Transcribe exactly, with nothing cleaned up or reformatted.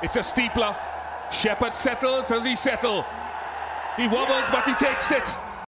It's a steepler. Shepherd settles. Does he settle? He wobbles, but he takes it.